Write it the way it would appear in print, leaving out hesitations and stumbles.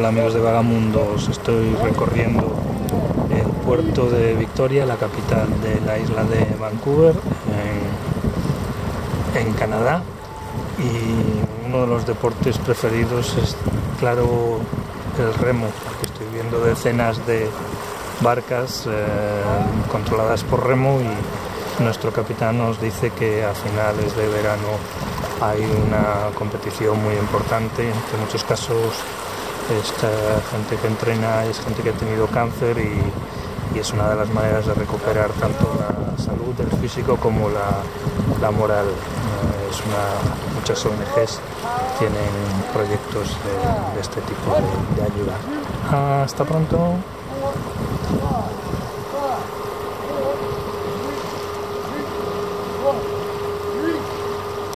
Hola amigos de Vagamundos, estoy recorriendo el puerto de Victoria, la capital de la isla de Vancouver, en Canadá, y uno de los deportes preferidos es, claro, el remo, porque estoy viendo decenas de barcas controladas por remo, y nuestro capitán nos dice que a finales de verano hay una competición muy importante. En muchos casos esta gente que entrena es gente que ha tenido cáncer, y es una de las maneras de recuperar tanto la salud del físico como la moral. Muchas ONGs tienen proyectos de este tipo de ayuda. Hasta pronto.